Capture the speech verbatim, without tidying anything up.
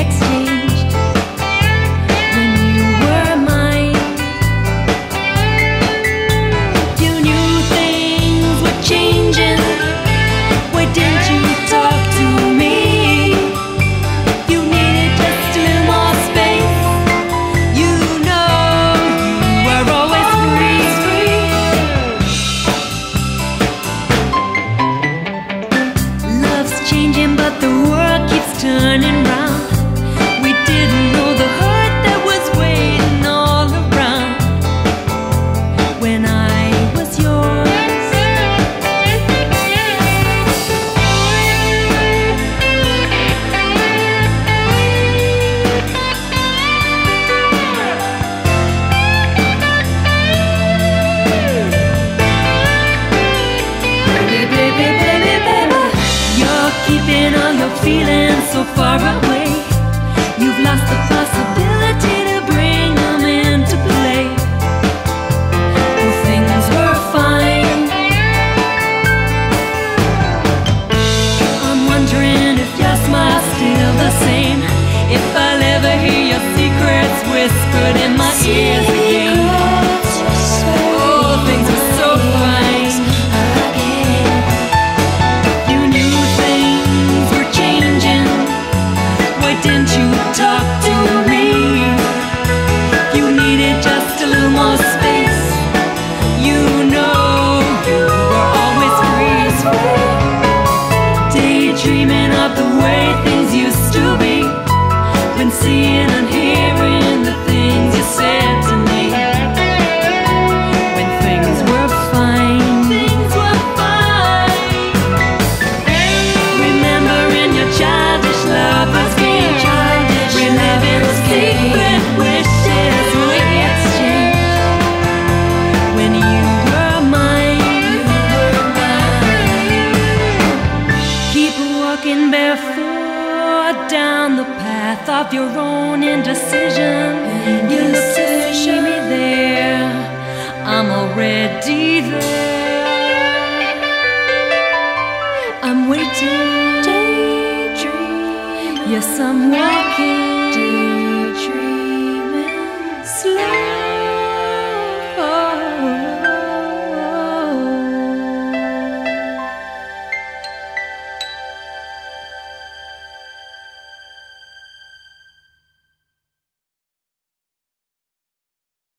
exchanged when you were mine. You knew things were changing. Why didn't you talk to me? You needed just a little more space. You know you were always free. Love's changing, but the world keeps turning round. We didn't know the hurt that was waiting all around when I was yours. Baby, baby, baby, baby, you're keeping all your feelings so far away. You've lost the possibility to bring them into play. Well, things were fine. I'm wondering if your smile's still the same, if I'll ever hear your secrets whispered in my ears again. Oh, things were so fine. You knew things were changing. Why didn't you talk to me? You needed just a little more space. You know you were always free. Daydreaming of the way things used to be, when seeing and hearing the things you said to me. When things were fine, things were fine. Remembering your childish lovers game, reliving secret wishes we exchanged when you were mine. Keep walking barefoot down the path of your own indecision. You look to see me there, I'm already there. I'm waiting, daydreaming. Yes, I'm walking, daydreaming slow.